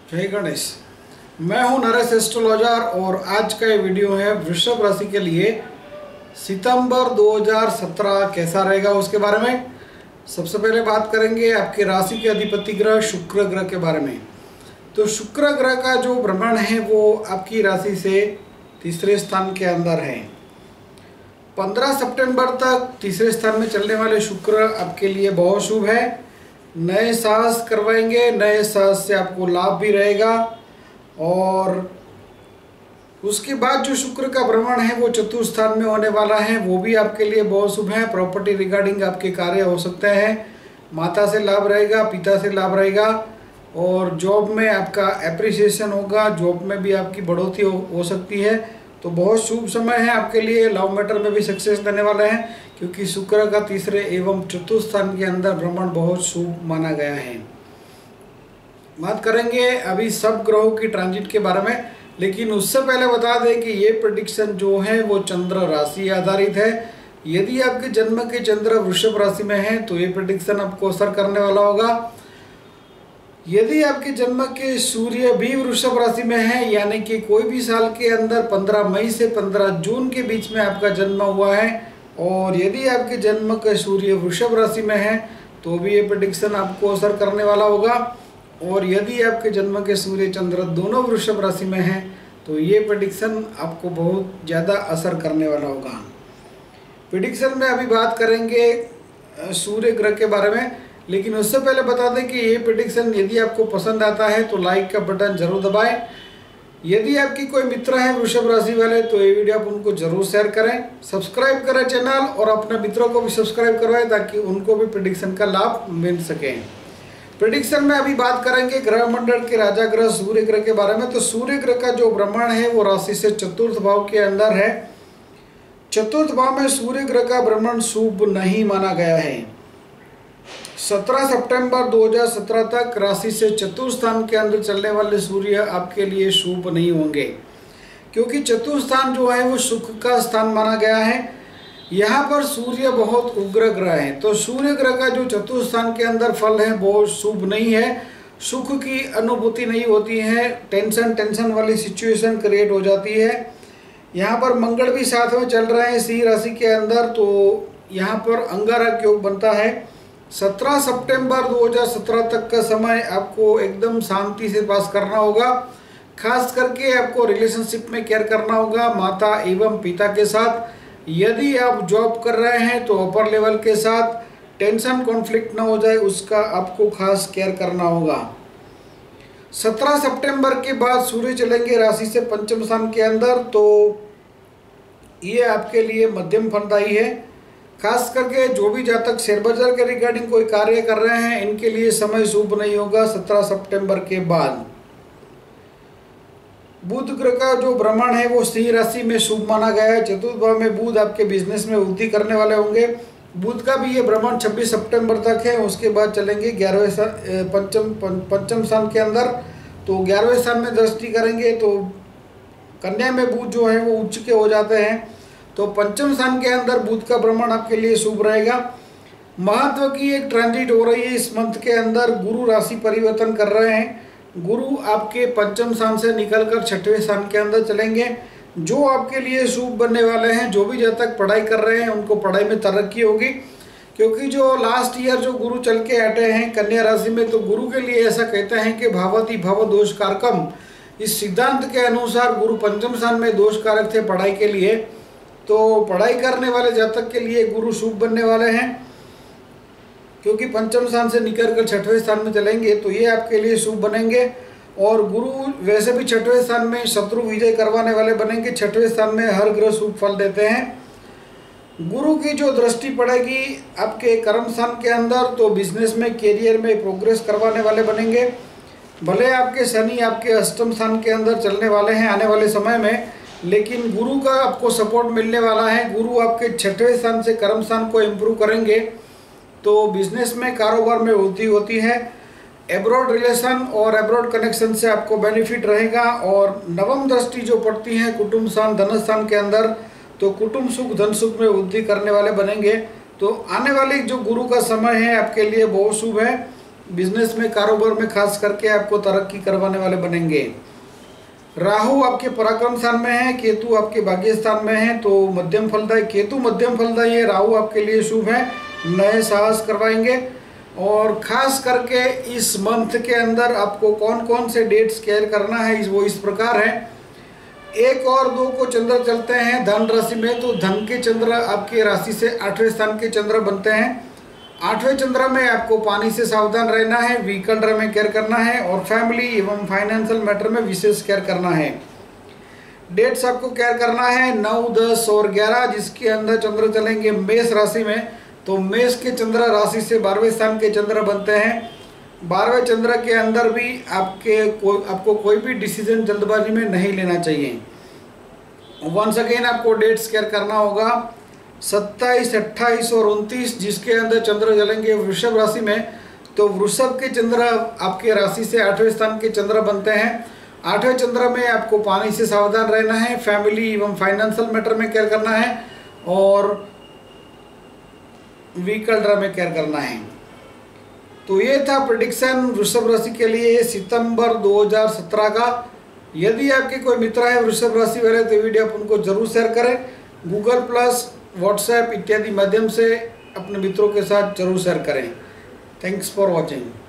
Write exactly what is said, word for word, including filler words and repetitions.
जय गणेश। मैं हूं नरेश एस्ट्रोलॉजर और आज का ये वीडियो है वृषभ राशि के लिए सितंबर दो हज़ार सत्रह कैसा रहेगा उसके बारे में। सबसे पहले बात करेंगे आपके राशि के अधिपति ग्रह शुक्र ग्रह के बारे में। तो शुक्र ग्रह का जो भ्रमण है वो आपकी राशि से तीसरे स्थान के अंदर है। पंद्रह सितंबर तक तीसरे स्थान में चलने वाले शुक्र आपके लिए बहुत शुभ है। नए साहस करवाएंगे, नए साहस से आपको लाभ भी रहेगा। और उसके बाद जो शुक्र का भ्रमण है वो चतुर्थ स्थान में होने वाला है, वो भी आपके लिए बहुत शुभ है। प्रॉपर्टी रिगार्डिंग आपके कार्य हो सकते हैं, माता से लाभ रहेगा, पिता से लाभ रहेगा। और जॉब में आपका एप्रिसिएशन होगा, जॉब में भी आपकी बढ़ोतरी हो, हो सकती है। तो बहुत शुभ समय है आपके लिए। लव मैटर में भी सक्सेस देने वाले हैं क्योंकि शुक्र का तीसरे एवं चतुर्थ स्थान के अंदर भ्रमण बहुत शुभ माना गया है। बात करेंगे अभी सब ग्रहों की ट्रांजिट के बारे में, लेकिन उससे पहले बता दें कि ये प्रेडिक्शन जो है वो चंद्र राशि आधारित है। यदि आपके जन्म के चंद्र वृषभ राशि में है तो ये प्रेडिक्शन आपको असर करने वाला होगा। यदि आपके जन्म के सूर्य भी वृषभ राशि में है, यानी कि कोई भी साल के अंदर पंद्रह मई से पंद्रह जून के बीच में आपका जन्म हुआ है, और यदि आपके जन्म का सूर्य वृषभ राशि में है तो भी ये प्रेडिक्शन आपको असर करने वाला होगा। और यदि आपके जन्म के सूर्य चंद्र दोनों वृषभ राशि में हैं तो ये प्रेडिक्शन आपको बहुत ज़्यादा असर करने वाला होगा। प्रेडिक्शन में अभी बात करेंगे सूर्य ग्रह के बारे में, लेकिन उससे पहले बता दें कि ये प्रेडिक्शन यदि आपको पसंद आता है तो लाइक का बटन जरूर दबाएं। यदि आपकी कोई मित्र है वृषभ राशि वाले तो ये वीडियो आप उनको जरूर शेयर करें, सब्सक्राइब करें चैनल और अपने मित्रों को भी सब्सक्राइब करवाएं ताकि उनको भी प्रेडिक्शन का लाभ मिल सके। प्रेडिक्शन में अभी बात करेंगे ग्रह मंडल के राजा ग्रह सूर्य ग्रह के बारे में। तो सूर्य ग्रह का जो भ्रमण है वो राशि से चतुर्थ भाव के अंदर है। चतुर्थ भाव में सूर्य ग्रह का भ्रमण शुभ नहीं माना गया है। सत्रह सितंबर दो हज़ार सत्रह तक राशि से चतुर्थ स्थान के अंदर चलने वाले सूर्य आपके लिए शुभ नहीं होंगे, क्योंकि चतुर्थ स्थान जो है वो सुख का स्थान माना गया है। यहाँ पर सूर्य बहुत उग्र ग्रह है, तो सूर्य ग्रह का जो चतुर्थ स्थान के अंदर फल है बहुत शुभ नहीं है। सुख की अनुभूति नहीं होती है, टेंशन टेंशन वाली सिचुएशन क्रिएट हो जाती है। यहाँ पर मंगल भी साथ में चल रहे हैं सिंह राशि के अंदर, तो यहाँ पर अंगारक योग बनता है। सत्रह सितंबर दो हज़ार सत्रह तक का समय आपको एकदम शांति से पास करना होगा। खास करके आपको रिलेशनशिप में केयर करना होगा माता एवं पिता के साथ। यदि आप जॉब कर रहे हैं तो अपर लेवल के साथ टेंशन कॉन्फ्लिक्ट ना हो जाए उसका आपको खास केयर करना होगा। सत्रह सितंबर के बाद सूर्य चलेंगे राशि से पंचम स्थान के अंदर, तो ये आपके लिए मध्यम फलदायी है। खास करके जो भी जातक शेयर बाजार के रिगार्डिंग कोई कार्य कर रहे हैं इनके लिए समय शुभ नहीं होगा सत्रह सितंबर के बाद। बुध ग्रह का जो भ्रमण है वो सिंह राशि में शुभ माना गया है। चतुर्थ भाव में बुध आपके बिजनेस में वृद्धि करने वाले होंगे। बुध का भी ये भ्रमण छब्बीस सितंबर तक है, उसके बाद चलेंगे ग्यारहवें पंचम पंचम स्थान के अंदर, तो ग्यारहवें स्थान में दृष्टि करेंगे तो कन्या में बुध जो है वो उच्च के हो जाते हैं, तो पंचम स्थान के अंदर बुध का भ्रमण आपके लिए शुभ रहेगा। महत्व की एक ट्रांजिट हो रही है इस मंथ के अंदर। गुरु राशि परिवर्तन कर रहे हैं। गुरु आपके पंचम स्थान से निकलकर छठवें स्थान के अंदर चलेंगे, जो आपके लिए शुभ बनने वाले हैं। जो भी जब तक पढ़ाई कर रहे हैं उनको पढ़ाई में तरक्की होगी, क्योंकि जो लास्ट ईयर जो गुरु चल के हटे हैं कन्या राशि में, तो गुरु के लिए ऐसा कहते हैं कि भावति भव दोष कारकम। इस सिद्धांत के अनुसार गुरु पंचम स्थान में दोष कारक थे पढ़ाई के लिए, तो पढ़ाई करने वाले जातक के लिए गुरु शुभ बनने वाले हैं, क्योंकि पंचम स्थान से निकल कर छठवें स्थान में चलेंगे तो ये आपके लिए शुभ बनेंगे। और गुरु वैसे भी छठवें स्थान में शत्रु विजय करवाने वाले बनेंगे। छठवें स्थान में हर ग्रह शुभ फल देते हैं। गुरु की जो दृष्टि पड़ेगी आपके कर्म स्थान के अंदर, तो बिजनेस में कैरियर में प्रोग्रेस करवाने वाले बनेंगे। भले आपके शनि आपके अष्टम स्थान के अंदर चलने वाले हैं आने वाले समय में, लेकिन गुरु का आपको सपोर्ट मिलने वाला है। गुरु आपके छठवें स्थान से कर्म स्थान को इम्प्रूव करेंगे, तो बिजनेस में कारोबार में वृद्धि होती है। एब्रॉड रिलेशन और एब्रॉड कनेक्शन से आपको बेनिफिट रहेगा। और नवम दृष्टि जो पड़ती है कुटुंब स्थान धन स्थान के अंदर, तो कुटुंब सुख धन सुख में वृद्धि करने वाले बनेंगे। तो आने वाले जो गुरु का समय है आपके लिए बहुत शुभ है। बिजनेस में, कारोबार में खास करके आपको तरक्की करवाने वाले बनेंगे। राहु आपके पराक्रम स्थान में है, केतु आपके भाग्य स्थान में है, तो मध्यम फलदायी, केतु मध्यम फलदायी है, राहु आपके लिए शुभ है, नए साहस करवाएंगे। और खास करके इस मंथ के अंदर आपको कौन कौन से डेट्स केयर करना है वो इस प्रकार है। एक और दो को चंद्र चलते हैं धन राशि में, तो धन के चंद्र आपके राशि से आठवें स्थान के चंद्र बनते हैं। आठवें चंद्र में आपको पानी से सावधान रहना है, व्हीकल ड्राइव में केयर करना है और फैमिली एवं फाइनेंशियल मैटर में विशेष केयर करना है। डेट्स आपको केयर करना है नौ, दस और ग्यारह, जिसके अंदर चंद्र चलेंगे मेष राशि में, तो मेष के चंद्र राशि से बारहवें स्थान के चंद्र बनते हैं। बारहवें चंद्र के अंदर भी आपके को, आपको कोई भी डिसीजन जल्दबाजी में नहीं लेना चाहिए। वंस अगेन आपको डेट्स केयर करना होगा सत्ताईस, अट्ठाईस और उनतीस, जिसके अंदर चंद्र चलेंगे वृषभ राशि में, तो वृषभ के चंद्र आपके राशि से आठवें स्थान के चंद्र बनते हैं। आठवें चंद्र में आपको पानी से सावधान रहना है, फैमिली एवं फाइनेंशियल मैटर में केयर करना है और व्हीकल ड्राइव में केयर करना है। तो ये था प्रेडिक्शन वृषभ राशि के लिए सितंबर दो हज़ार सत्रह का। यदि आपके कोई मित्र है वृषभ राशि वाले तो वीडियो आप उनको जरूर शेयर करें। गूगल प्लस, व्हाट्सएप इत्यादि माध्यम से अपने मित्रों के साथ जरूर शेयर करें। Thanks for watching.